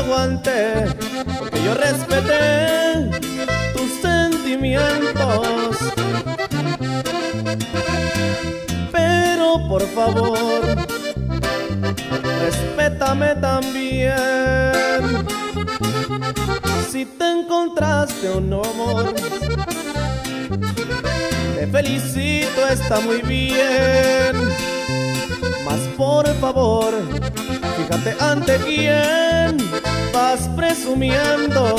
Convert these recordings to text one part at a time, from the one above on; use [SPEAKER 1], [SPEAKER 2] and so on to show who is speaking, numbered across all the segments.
[SPEAKER 1] aguanté, porque yo respeté tus sentimientos. Pero por favor, respétame también. Si te encontraste un nuevo amor, te felicito, está muy bien. Mas por favor, fíjate ante quién vas presumiendo.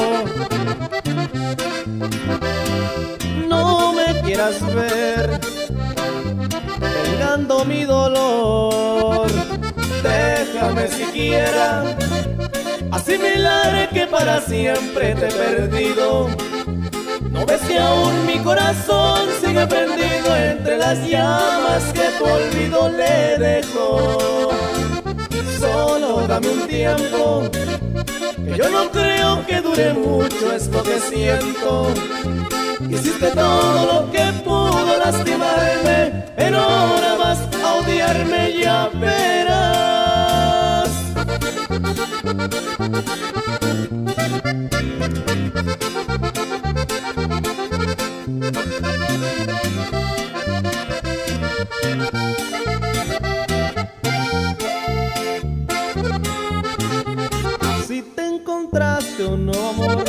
[SPEAKER 1] No me quieras ver vengando mi dolor. Déjame siquiera asimilar que para siempre te he perdido. ¿No ves que aún mi corazón sigue prendido entre las llamas que tu olvido le dejó? Solo dame un tiempo, que yo no creo que dure mucho esto que siento. Hiciste todo lo que pudo lastimarme, pero ahora vas a odiarme, ya verás. Si te encontraste un nuevo amor,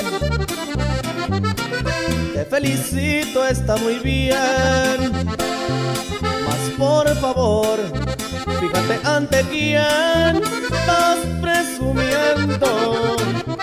[SPEAKER 1] te felicito, está muy bien. Mas por favor, fíjate ante quién vas presumiendo.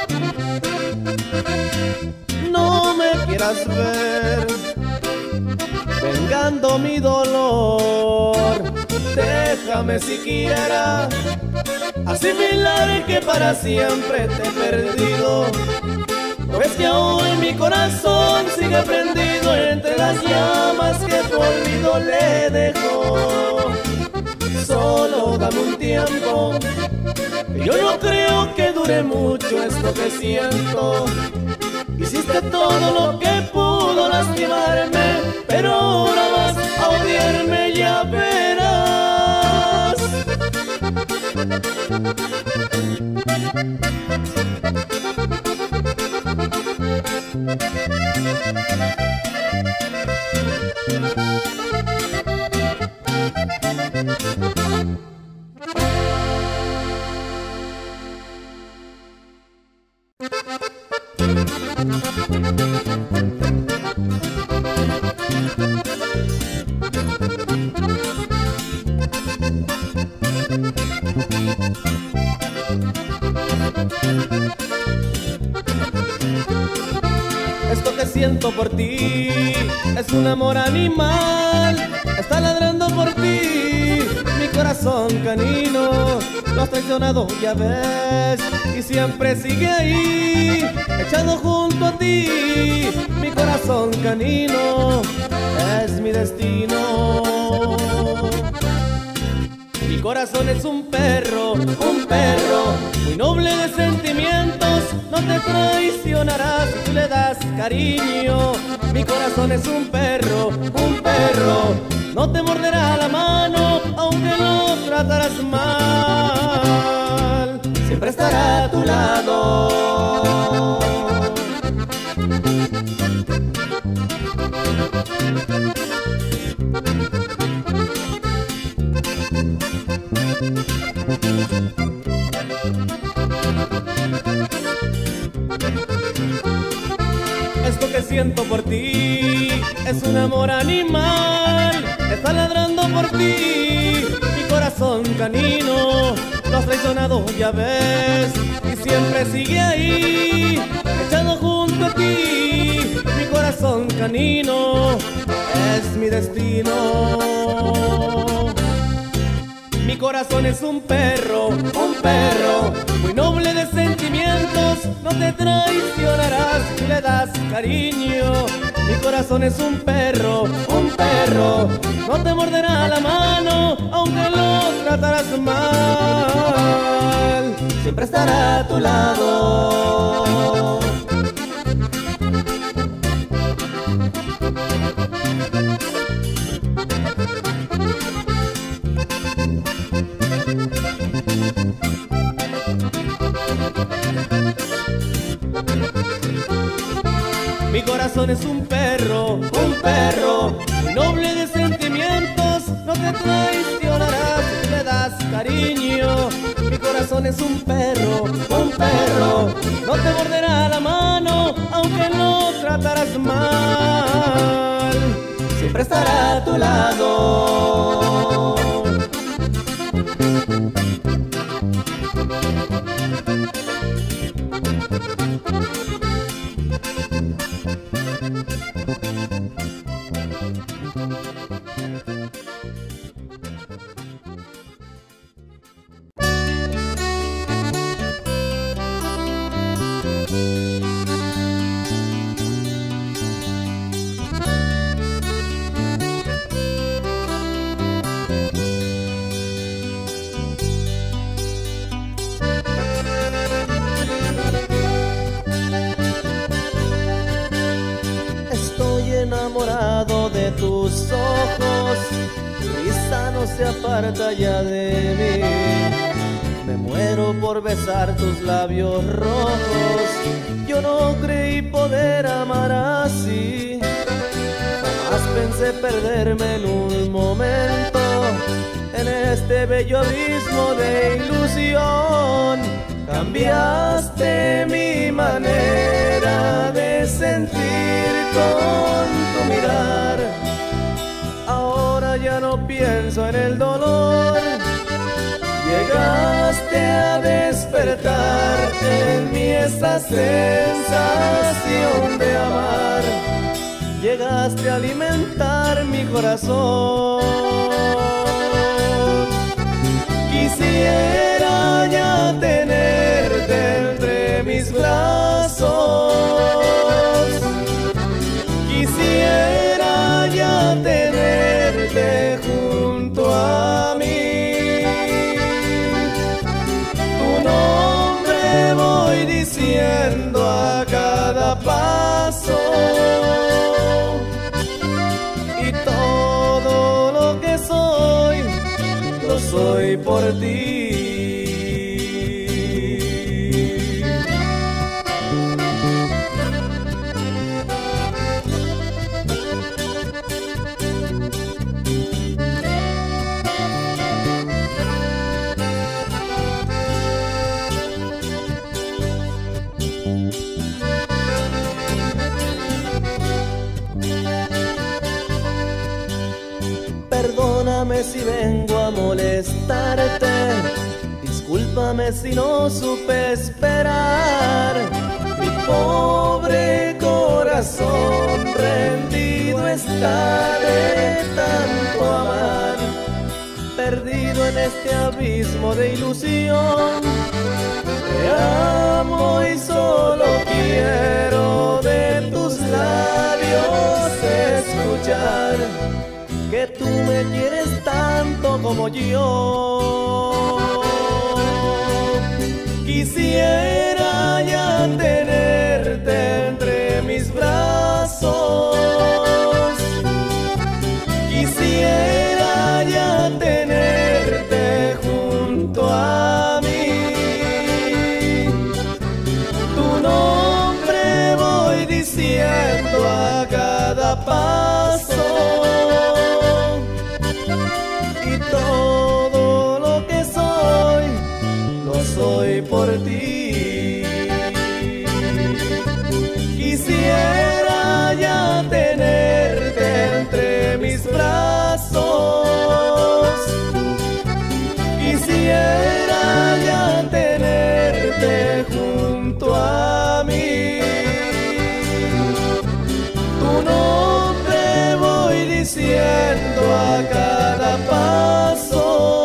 [SPEAKER 1] No me quieras ver vengando mi dolor. Déjame siquiera asimilar que para siempre te he perdido. ¿No ves que aún mi corazón sigue prendido entre las llamas que tu olvido le dejó? Solo dame un tiempo, que yo no creo que dure mucho esto que siento. Hiciste todo lo que pudo lastimarme, pero ahora vas a odiarme, ya verás. Esto que siento por ti es un amor animal, está ladrando por ti mi corazón canino. Lo has traicionado, ya ves, y siempre sigue ahí, echado junto a ti. Mi corazón canino es mi destino. Mi corazón es un perro muy noble de sentimientos. No te traicionará si tú le das cariño. Mi corazón es un perro, no te morderá la mano aunque lo tratarás mal. Siempre estará a tu lado. Esto que siento por ti es un amor animal, está ladrando por ti mi corazón canino. Lo has traicionado, ya ves, y siempre sigue ahí, echado junto a ti. Mi corazón canino es mi destino. Mi corazón es un perro muy noble de sentimientos. No te traicionarás si le das cariño. Mi corazón es un perro, no te morderá la mano aunque lo tratarás mal. Siempre estará a tu lado. Mi corazón es un perro, noble de sentimientos, no te traicionarás si le das cariño. Mi corazón es un perro, no te morderá la mano, aunque lo tratarás mal, siempre estará a tu lado.
[SPEAKER 2] Enamorado de tus ojos, tu risa no se aparta ya de mí. Me muero por besar tus labios rojos, yo no creí poder amar así. Jamás pensé perderme en un momento, en este bello abismo de ilusión. Cambiaste mi manera de sentir con tu mirar. Ahora ya no pienso en el dolor. Llegaste a despertar en mí esa sensación de amar. Llegaste a alimentar mi corazón. Quisiera ya tenerte entre mis brazos. Quisiera ya tenerte junto a mí. Tu nombre voy diciendo a cada paso. Y todo lo que soy, lo soy por ti. Perdóname si vengo a molestarte, discúlpame si no supe esperar. Mi pobre corazón rendido está de tanto amar, perdido en este abismo de ilusión. Te amo y solo quiero de tus labios escuchar que tú me quieres tanto como yo. Quisiera ya tenerte entre mis brazos. Quisiera ya tenerte junto a mí. Tu nombre voy diciendo a cada paso. Todo lo que soy, lo soy por ti. Quisiera ya tenerte entre mis brazos. Quisiera ya tenerte junto a mí. Tu nombre voy diciendo a cada paso.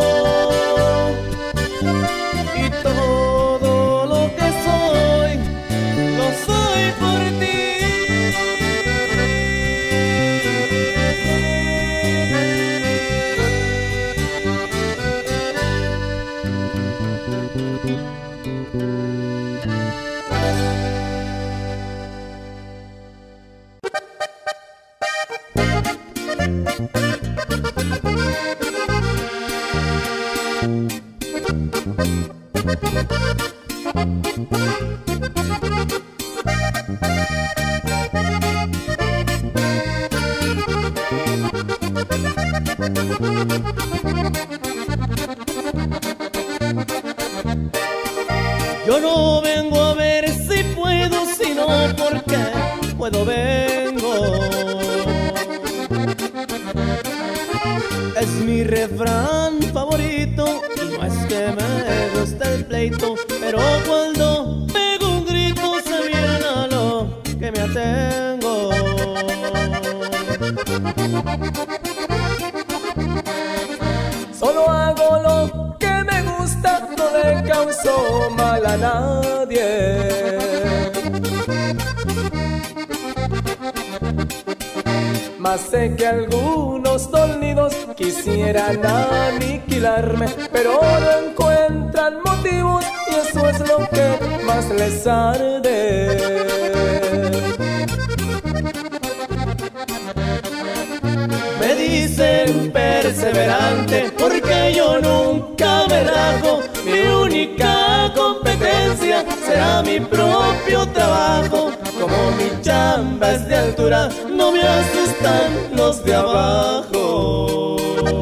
[SPEAKER 2] Y todo lo que soy, lo soy por ti. Yo no vengo a ver si puedo, sino porque puedo vengo. Es mi refrán favorito y no es que me guste el pleito, pero cuando pego un grito se viene a lo que me atengo.
[SPEAKER 1] Solo hago lo que me gusta, no le causo mal a nadie. Mas sé que algunos dormidos quisieran aniquilarme, pero no encuentran motivos y eso es lo que más les arde.
[SPEAKER 2] Me dicen perseverante porque yo nunca me rajo. Mi única competencia será mi propio trabajo. Como mi chamba es de altura, no me asustan los de abajo.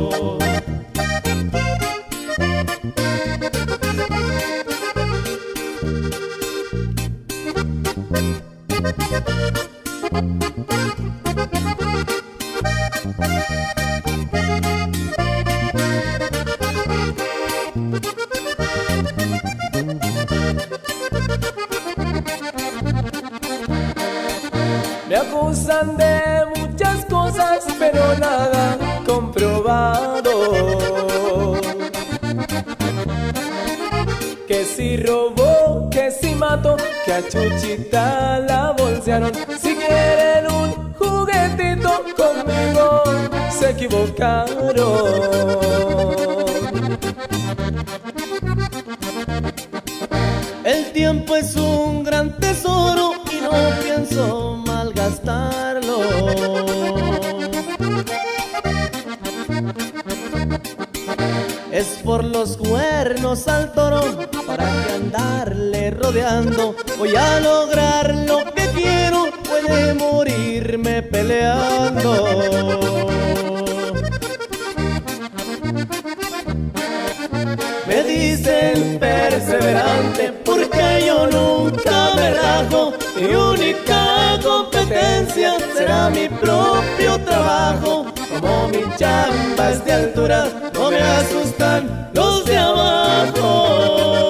[SPEAKER 1] Me acusan de muchas cosas, pero nada comprobado. Que si robó, que si mató, que a Chuchita la bolsearon. Si quieren un juguetito conmigo, se equivocaron.
[SPEAKER 2] El tiempo es un gran tesoro y no pienso malgastarlo. Es por los cuernos al toro, para que andarle rodeando. Voy a lograr lo que quiero, puede morirme peleando. Me dicen perseverante porque yo nunca me rajo. Mi única competencia será mi propio trabajo. Como mi chamba es de altura, no me asustan los de abajo.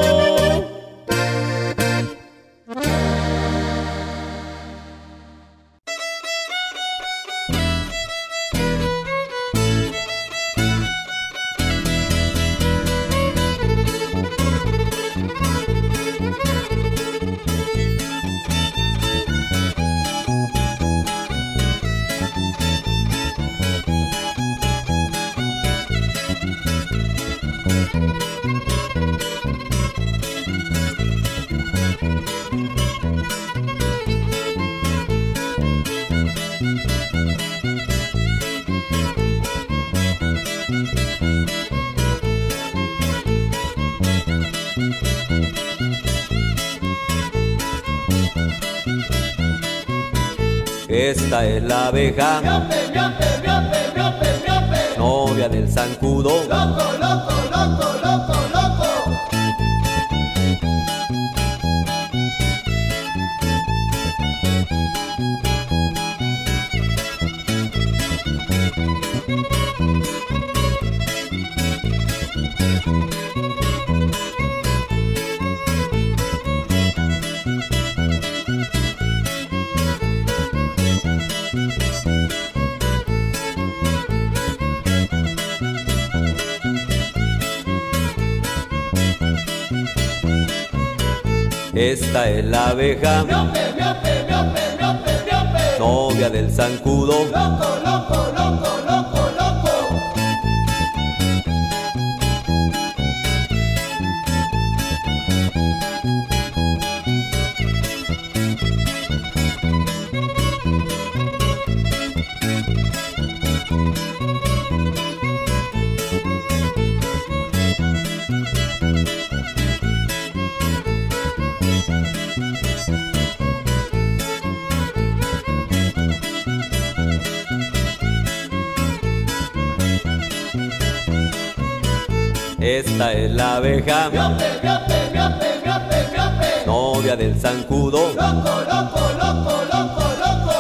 [SPEAKER 3] Esta es la abeja,
[SPEAKER 2] Miope, miope, miope, miope, miope.
[SPEAKER 3] novia del zancudo.
[SPEAKER 2] Loco, loco, loco, loco, loco.
[SPEAKER 3] Esta es la abeja,
[SPEAKER 2] Miope, miope, miope, miope, miope.
[SPEAKER 3] novia del zancudo.
[SPEAKER 2] Loco, loco, loco, loco, loco.
[SPEAKER 3] esta es la abeja,
[SPEAKER 2] miope, miope, miope, miope, miope,
[SPEAKER 3] novia del zancudo.
[SPEAKER 2] loco, loco, loco, loco, loco.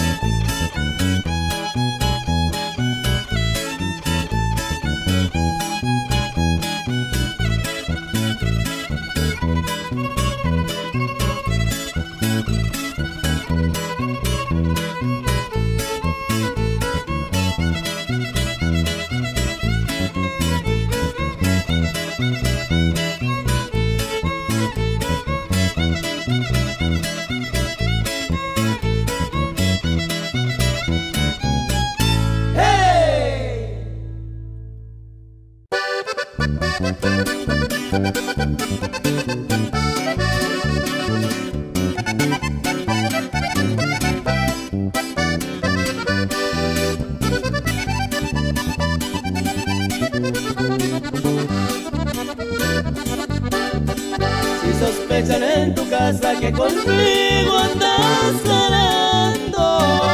[SPEAKER 1] Si sospechan en tu casa que conmigo andas jalando,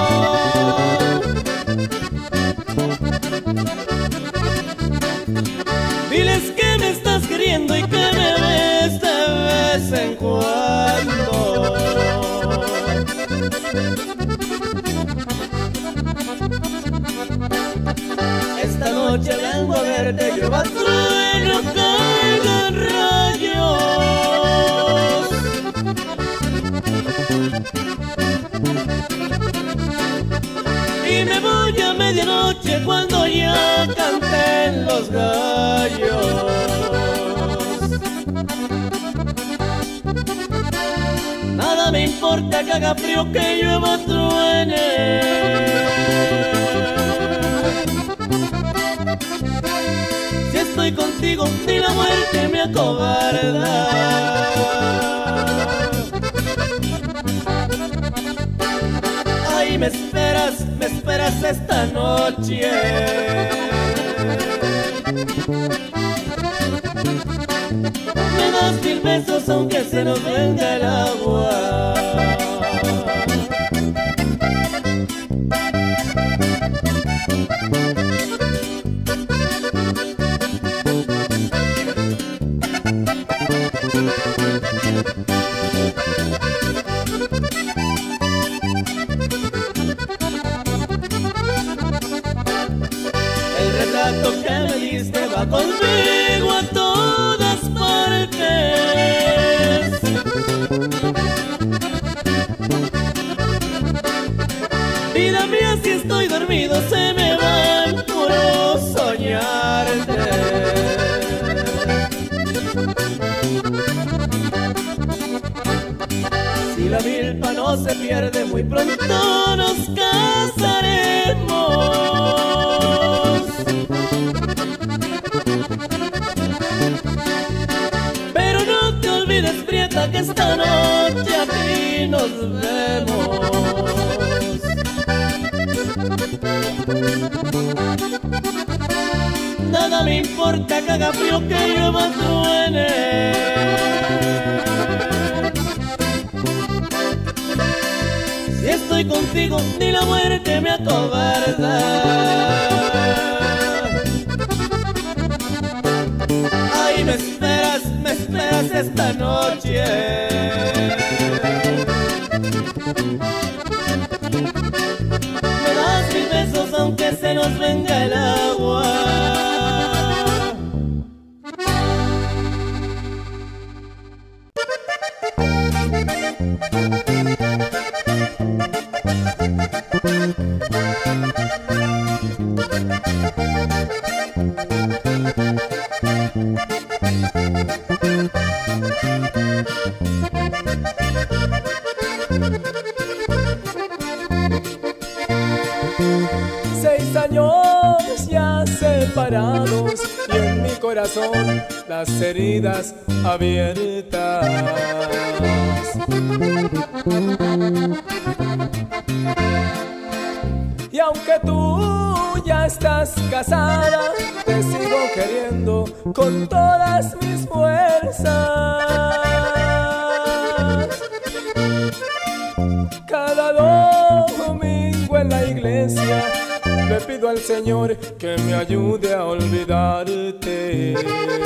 [SPEAKER 1] diles que me estás queriendo y que me ves de vez en cuando. Esta noche vengo a verte, llueva, trueno, caigan rayos. Y me voy a medianoche cuando ya canten los gallos. Nada me importa que haga frío, que llueva, truene. Si estoy contigo, ni la muerte me acobarda. Ay, me esperas esta noche. Me das 1000 besos aunque se nos venga el agua. El retrato que me diste va conmigo a todas partes. Vida mía, si estoy dormido se me va el puro soñarte. Si la milpa no se pierde, muy pronto nos casaremos. Pero no te olvides, prieta, que esta noche aquí nos vemos. Nada me importa que haga frío, que llueva, truene. Si estoy contigo, ni la muerte me acobarda. Ay, me esperas esta noche. Me das 1000 besos aunque se nos venga el agua.
[SPEAKER 2] Separados y en mi corazón las heridas abiertas. Y aunque tú ya estás casada, te sigo queriendo con todas mis fuerzas. Cada domingo en la iglesia le pido
[SPEAKER 1] al Señor que me ayude a olvidarte.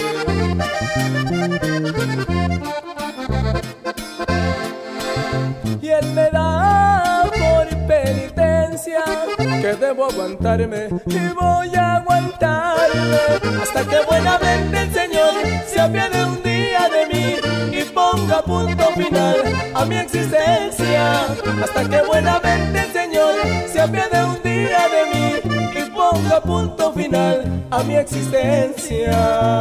[SPEAKER 1] Y Él me da por penitencia que debo aguantarme y voy a aguantarme hasta que buenamente el Señor se apiade un día de mí y ponga punto final a mi existencia. Hasta que buenamente el Señor se apiade un día de mí y ponga punto final a mi existencia.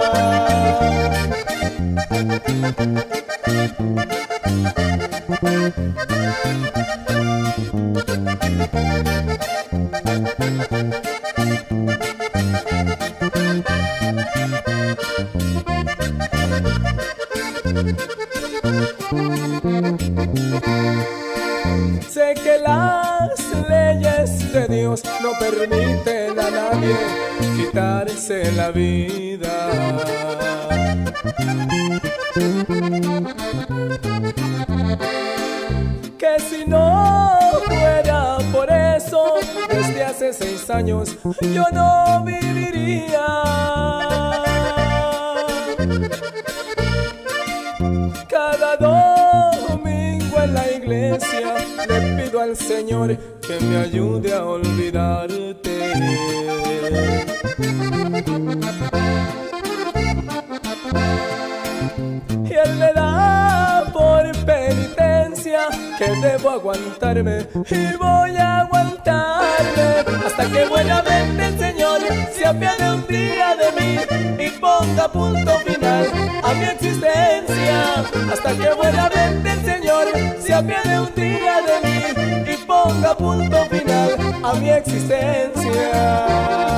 [SPEAKER 1] Sé que las leyes de Dios no permiten a nadie quitarse la vida. Que si no fuera por eso, desde hace 6 años yo no viviría. Cada domingo en la iglesia le pido al Señor que me ayude a olvidarte. Y Él me da por penitencia que debo aguantarme y voy a aguantarme hasta que buenamente el Señor se apiade un día de mí y ponga punto final a mi existencia. Hasta que buenamente el Señor se apiade un día de mí y ponga punto final a mi existencia.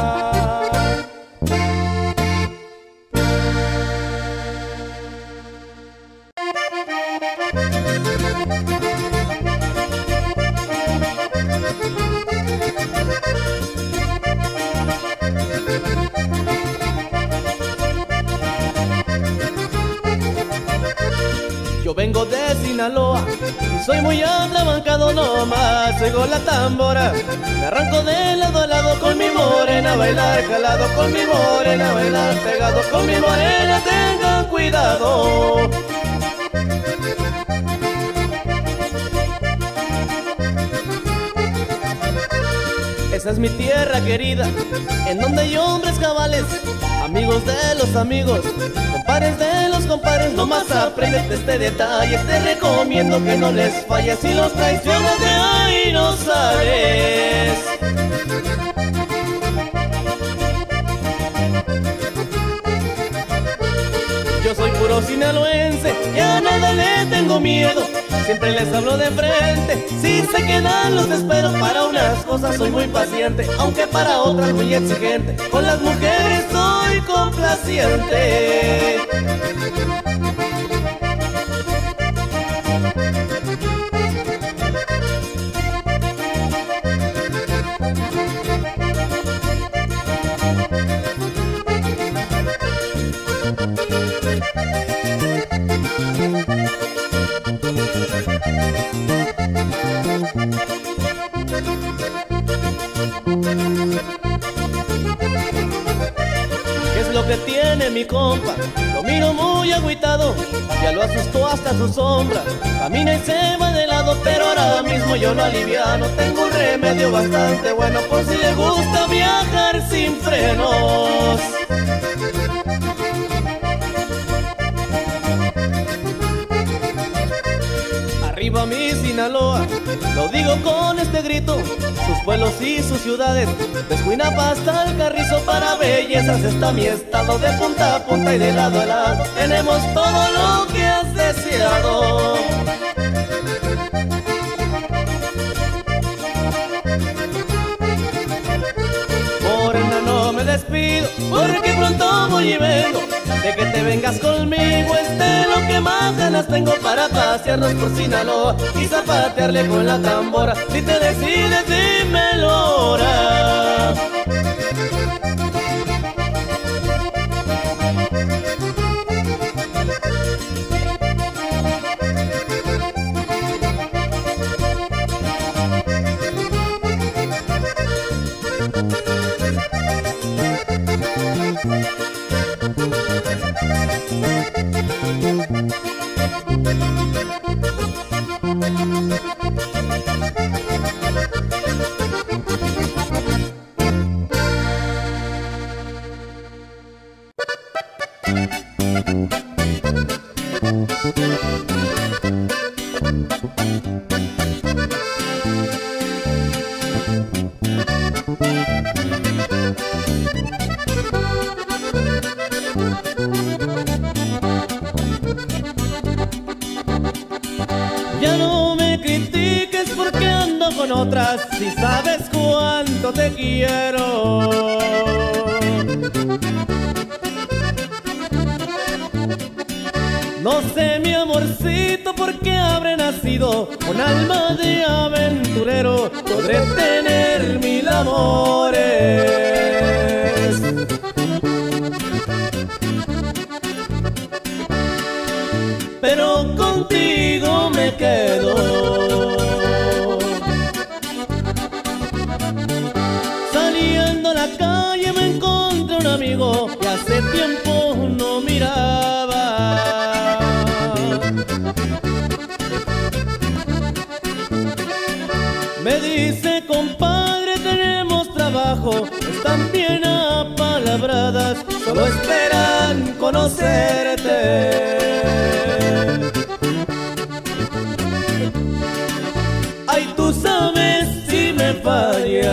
[SPEAKER 2] Yo vengo de Sinaloa y soy muy atrabancado nomás. Oigo la tambora, me arranco de lado a lado con mi morena a bailar, jalado con mi morena a bailar, pegado con mi morena, tengan cuidado. Esa es mi tierra querida, en donde hay hombres cabales, amigos de los amigos, compadres de los compadres. Nomás aprende este detalle, te recomiendo que no les falles. Si los traicionas de ahí no sales. Yo soy puro sinaloense y a nada le tengo miedo. Siempre les hablo de frente, si se quedan los espero. Para unas cosas soy muy paciente, aunque para otras muy exigente. Con las mujeres soy complaciente. ¿Qué es lo que tiene mi compa? Lo miro muy agüitado, ya lo asustó hasta su sombra. Camina y se va de lado, pero ahora mismo yo lo aliviano. Tengo un remedio bastante bueno por si le gusta viajar sin frenos. Arriba mi Sinaloa, lo digo con este grito, sus pueblos y sus ciudades, de Escuinapa hasta el Carrizo, para bellezas está mi estado. De punta a punta y de lado a lado, tenemos todo lo que has deseado. Morena, no me despido, porque pronto voy y vengo. De que te vengas conmigo es de lo que más ganas tengo, para pasearnos por Sinaloa y zapatearle con la tambora. Si te decides, dímelo ahora.
[SPEAKER 1] con otras si sabes cuánto te quiero. No sé, mi amorcito, por qué habré nacido con alma de aventurero. Podré tener 1000 amores, pero contigo me quedo. Saliendo a la calle me encontré un amigo que hace tiempo no miraba. Me dice: compadre, tenemos trabajo, están bien apalabradas, solo esperan conocerte. Ay, tú sabes si me fallas.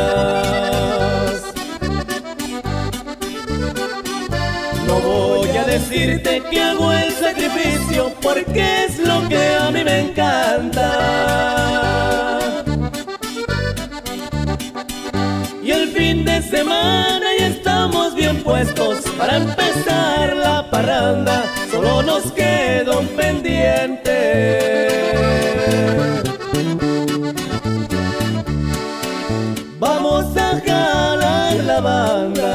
[SPEAKER 1] No voy a decirte que hago el sacrificio, porque es lo que a mí me encanta. Y el fin de semana ya estamos bien puestos para empezar la parranda. Solo nos queda un pendiente. Vamos a jalar la banda.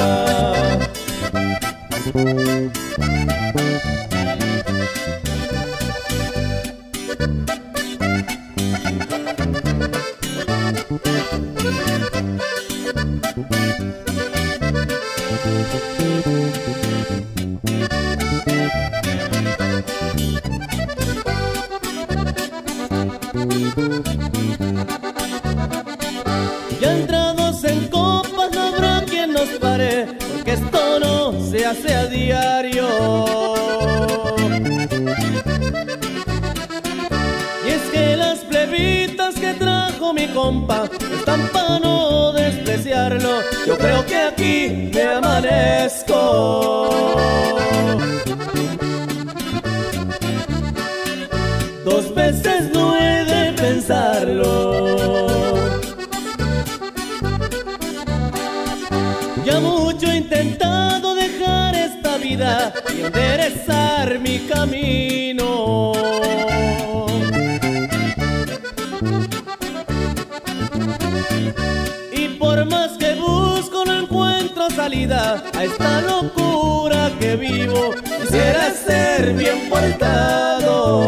[SPEAKER 1] Ya entrados en copas no habrá quien nos pare, porque esto no se hace a diario. Y es que las plebitas que trajo mi compa están para no despreciarlo. Yo creo que aquí me amanezco. 2 veces no he de pensarlo. Ya mucho he intentado dejar esta vida y enderezar mi camino. Y por más que busco no encuentro salida a esta locura que vivo. Quisiera ser bien portado,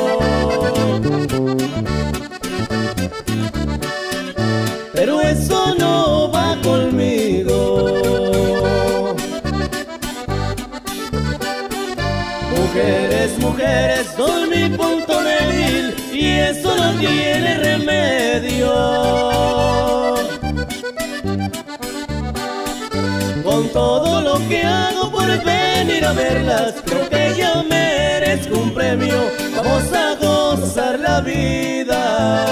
[SPEAKER 1] pero eso no va conmigo. Mujeres, mujeres, son mi punto débil y eso no tiene remedio. Con todo lo que hago por venir a verlas, creo que ya merezco un premio. Vamos a gozar la vida.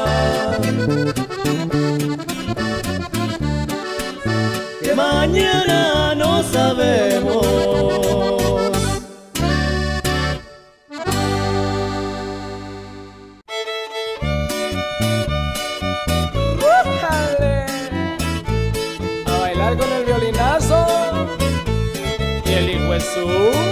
[SPEAKER 1] Que mañana no sabemos.
[SPEAKER 2] ¡Újale! A bailar con el violinazo y el hijo de su.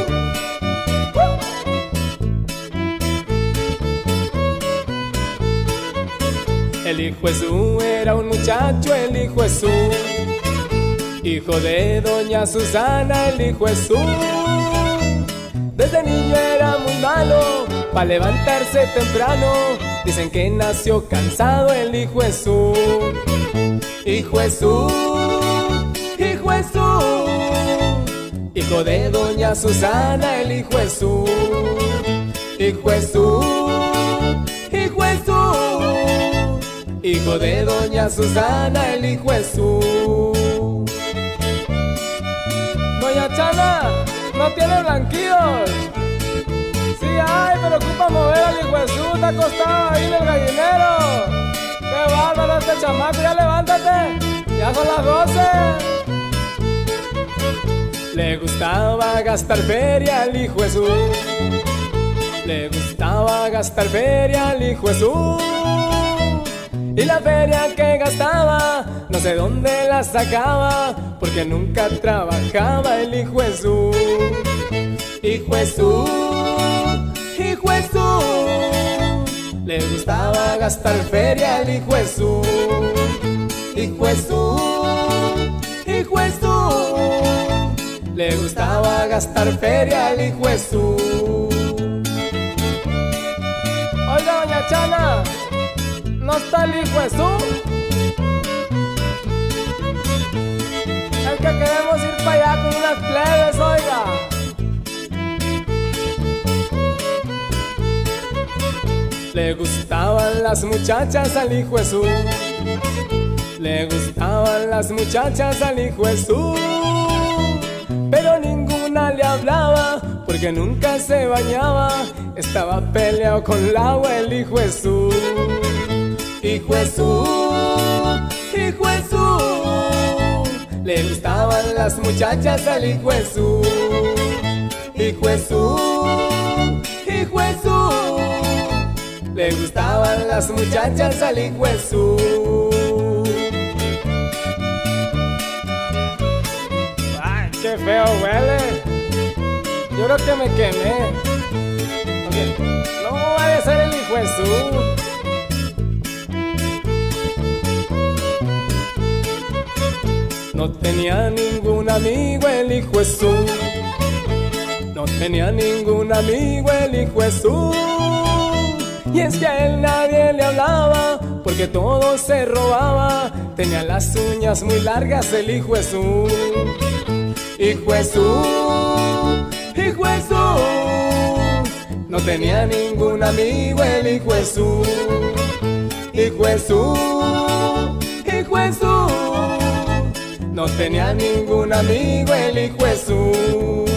[SPEAKER 2] El hijo de su era un muchacho, el hijo de su, hijo de doña Susana, el hijo de su. Desde niño era muy malo, pa' levantarse temprano. Dicen que nació cansado el hijo de su. Hijo de su, hijo de su, hijo de doña Susana, el hijo de su. Hijo de su, hijo de su, hijo de doña Susana, el hijo de su. Doña Chana, no tiene blanquillos. Sí hay, pero ocupa mover al hijo de su. Está acostado ahí en el gallinero. ¡Qué bárbaro este chamaco! ¡Ya levántate! ¡Ya son las 12! Le gustaba gastar feria al hijo de su. Le gustaba gastar feria al hijo de su.
[SPEAKER 1] Y la feria que gastaba, no sé dónde la sacaba, porque nunca trabajaba el hijo Jesús. Hijo Jesús, hijo Jesús, le gustaba gastar feria al hijo Jesús. Hijo Jesús, hijo Jesús, le gustaba gastar feria al hijo Jesús. Oiga, doña Chana, ¿no está el hijo Jesús? Es que queremos ir para allá con unas plebes, oiga. Le gustaban las muchachas al hijo Jesús. Le gustaban las muchachas al hijo Jesús, pero ninguna le hablaba porque nunca se bañaba. Estaba peleado con el agua el hijo Jesús. Hijo Jesús, hijo Jesús, le gustaban las muchachas al hijo Jesús. Hijo Jesús, hijo Jesús, le gustaban las muchachas al hijo Jesús. Ay, qué feo huele. Yo creo que me quemé. Okay. No vaya a ser el hijo Jesús. No tenía ningún amigo el hijo Jesús. No tenía ningún amigo el hijo Jesús. Y es que a él nadie le hablaba porque todo se robaba. Tenía las uñas muy largas el hijo Jesús. Hijo Jesús, hijo Jesús, no tenía ningún amigo el hijo Jesús. Hijo Jesús, hijo Jesús, no tenía ningún amigo el hijo Jesús.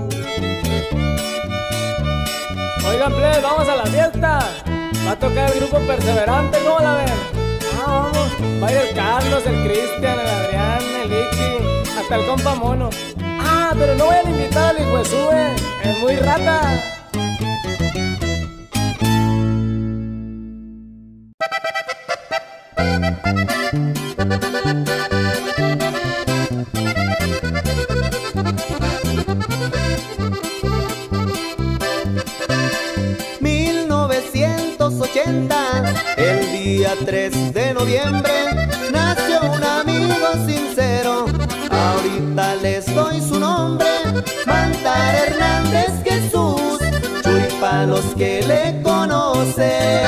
[SPEAKER 1] Oigan, plebes, vamos a la fiesta. Va a tocar el grupo Perseverante, ¿cómo la ven? Ah, vamos. Va a ir el Carlos, el Cristian, el Adrián, el Iki, hasta el compa Mono. Ah, pero no voy a invitar al hijo Jesús, es muy rata.
[SPEAKER 2] El día 3 de noviembre nació un amigo sincero. Ahorita les doy su nombre: Mantar Hernández Jesús. Chuy pa' los que le conocen.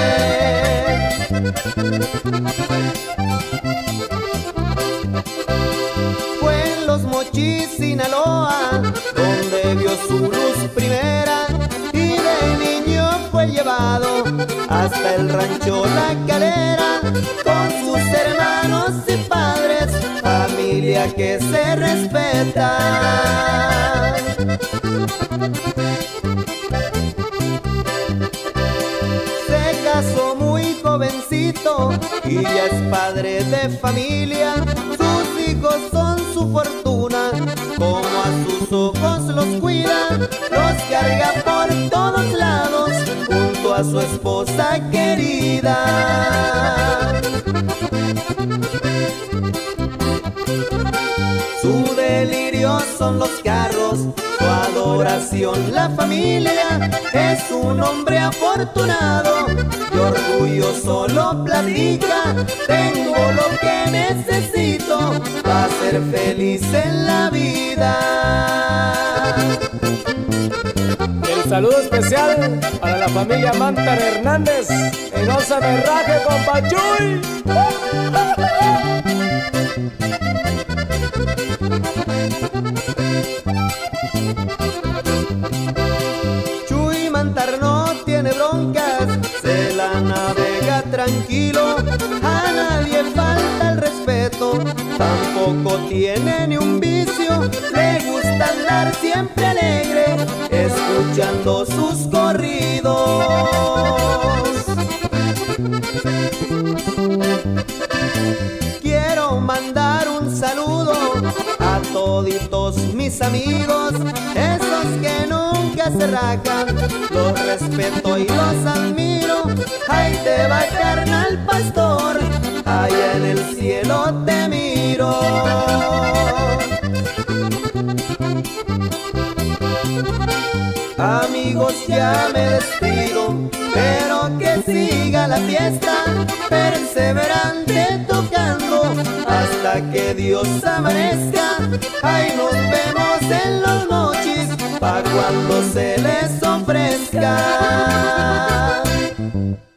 [SPEAKER 2] Fue en Los Mochis, Sinaloa, donde vio su luz primera, y de niño fue llevado hasta el rancho La Calera, con sus hermanos y padres, familia que se respeta. Se casó muy jovencito y ya es padre de familia. Sus hijos son su fortuna, como a sus ojos los cuida, los carga por todos lados junto a su esposa querida. Su delirio son los carros, su adoración la familia. Es un hombre afortunado y orgulloso lo platica: tengo lo que necesito para ser feliz en la vida.
[SPEAKER 1] El saludo especial para la familia Mantar Hernández. Y no se me raje, compa Chuy.
[SPEAKER 2] Chuy Mantar no tiene broncas, se la navega tranquilo. A nadie falta el respeto, tampoco tiene ni un vicio. Le gusta andar siempre alegre, escuchando sus corridos. Quiero mandar un saludo a toditos mis amigos, esos que nunca se rajan, los respeto y los admiro. Ahí te va, carnal pastor, allá en el cielo te miro. Amigos, ya me despido, pero que siga la fiesta, perseverante tocando hasta que Dios amanezca. Ahí nos vemos en los noches, pa' cuando se les ofrezca.